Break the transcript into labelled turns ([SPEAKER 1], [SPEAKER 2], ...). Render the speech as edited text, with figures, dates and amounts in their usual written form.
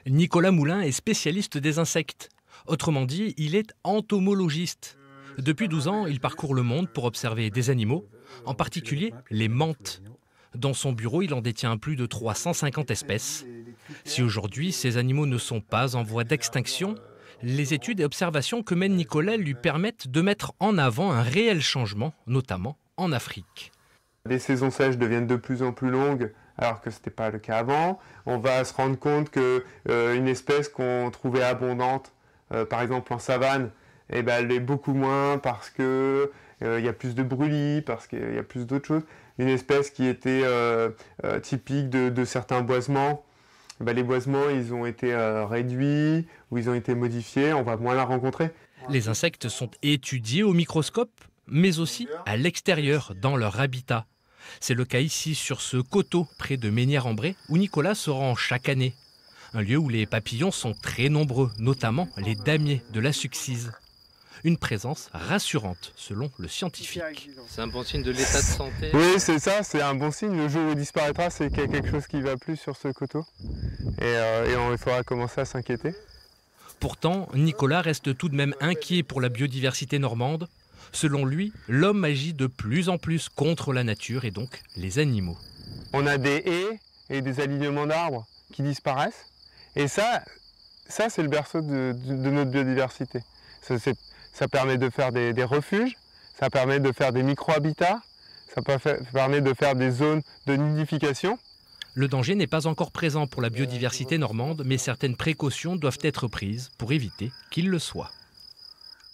[SPEAKER 1] Nicolas Moulin est spécialiste des insectes. Autrement dit, il est entomologiste. Depuis 12 ans, il parcourt le monde pour observer des animaux, en particulier les mantes. Dans son bureau, il en détient plus de 350 espèces. Si aujourd'hui ces animaux ne sont pas en voie d'extinction, les études et observations que mène Nicolas lui permettent de mettre en avant un réel changement, notamment en Afrique.
[SPEAKER 2] Les saisons sèches deviennent de plus en plus longues, alors que ce n'était pas le cas avant. On va se rendre compte qu'une espèce qu'on trouvait abondante, par exemple en savane, elle est beaucoup moins parce qu'il y a plus de brûlis, parce qu'il y a plus d'autres choses. Une espèce qui était typique de certains boisements, les boisements ils ont été réduits ou ils ont été modifiés, on va moins la rencontrer.
[SPEAKER 1] Les insectes sont étudiés au microscope, mais aussi à l'extérieur, dans leur habitat. C'est le cas ici, sur ce coteau, près de Mesnières-en-Bray, où Nicolas se rend chaque année. Un lieu où les papillons sont très nombreux, notamment les damiers de la Succise. Une présence rassurante, selon le scientifique.
[SPEAKER 3] C'est un bon signe de l'état de santé.
[SPEAKER 2] Oui, c'est ça, c'est un bon signe. Le jour où il disparaîtra, c'est qu'il y a quelque chose qui ne va plus sur ce coteau. Et il faudra commencer à s'inquiéter.
[SPEAKER 1] Pourtant, Nicolas reste tout de même inquiet pour la biodiversité normande. Selon lui, l'homme agit de plus en plus contre la nature et donc les animaux.
[SPEAKER 2] On a des haies et des alignements d'arbres qui disparaissent. Et ça c'est le berceau de notre biodiversité. Ça permet de faire des refuges, ça permet de faire des micro-habitats, ça permet de faire des zones de nidification.
[SPEAKER 1] Le danger n'est pas encore présent pour la biodiversité normande, mais certaines précautions doivent être prises pour éviter qu'il le soit.